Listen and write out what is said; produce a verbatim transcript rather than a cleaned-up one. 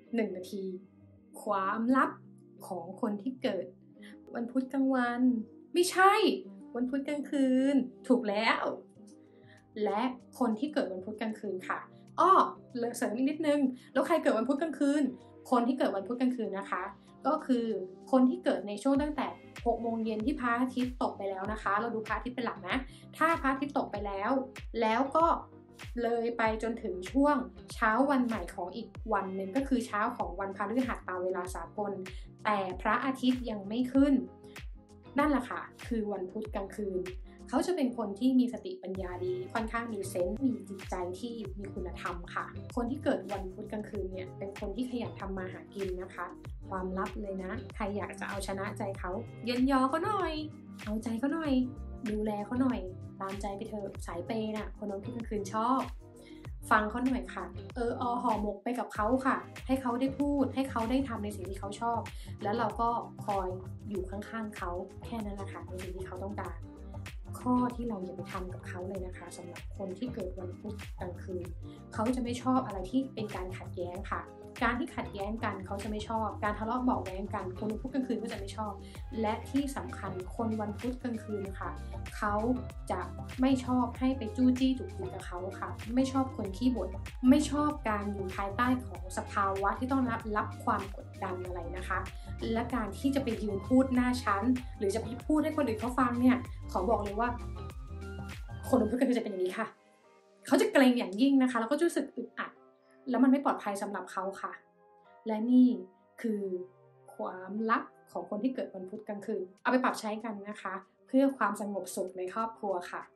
หนึ่งนาทีความลับของคนที่เกิดวันพุธกลางวันไม่ใช่วันพุธกลางคืนถูกแล้วและคนที่เกิดวันพุธกลางคืนค่ะอ้อเสริมอีกนิดนึงแล้วใครเกิดวันพุธกลางคืนคนที่เกิดวันพุธกลางคืนนะคะก็คือคนที่เกิดในช่วงตั้งแต่หกโมงเย็นที่พระอาทิตย์ตกไปแล้วนะคะเราดูพระอาทิตย์เป็นหลักนะถ้าพระอาทิตย์ตกไปแล้วแล้วก็เลยไปจนถึงช่วงเช้าวันใหม่ของอีกวันหนึ่งก็คือเช้าของวันพฤหัสตามเวลาสากลแต่พระอาทิตย์ยังไม่ขึ้นนั่นแหละค่ะคือวันพุธกลางคืนเขาจะเป็นคนที่มีสติปัญญาดีค่อนข้างมีเซนส์มีจิตใจที่มีคุณธรรมค่ะคนที่เกิดวันพุธกลางคืนเนี่ยเป็นคนที่ขยันทำมาหากินนะคะความลับเลยนะใครอยากจะเอาชนะใจเขาเย็นยอเขาหน่อยเอาใจเขาหน่อยดูแลเขาหน่อยตามใจไปเถอะสายเปย์น่ะคนวันพุธกลางคืนชอบฟังเขาหน่อยค่ะเอออห่อหมกไปกับเขาค่ะให้เขาได้พูดให้เขาได้ทำในสิ่งที่เขาชอบแล้วเราก็คอยอยู่ข้างๆเขาแค่นั้นแหละค่ะในสิ่งที่เขาต้องการข้อที่เราอย่าไปทำกับเขาเลยนะคะสำหรับคนที่เกิดวันพุธกลางคืนเขาจะไม่ชอบอะไรที่เป็นการขัดแย้งค่ะการที่ขัดแย้งกันเขาจะไม่ชอบการทะเลาะเบาะแว้งกันคนวันพุธกลางคืนก็จะไม่ชอบและที่สำคัญคนวันพุธกลางคืนค่ะเขาจะไม่ชอบให้ไปจู้จี้จุกจิกกับเขาค่ะไม่ชอบคนขี้บ่นไม่ชอบการอยู่ภายใต้ของสภาวะที่ต้องรับรับความกดดันอะไรนะคะและการที่จะไปยืนพูดหน้าชั้นหรือจะไปพูดให้คนอื่นเขาฟังเนี่ยขอบอกเลยว่าคนวันพุธกลางคืนจะเป็นอย่างนี้ค่ะเขาจะเกรงอย่างยิ่งนะคะแล้วก็รู้สึกอึดอัดแล้วมันไม่ปลอดภัยสำหรับเขาค่ะและนี่คือความลับของคนที่เกิดวันพุธกลางคืนเอาไปปรับใช้กันนะคะเพื่อความสงบสุขในครอบครัวค่ะ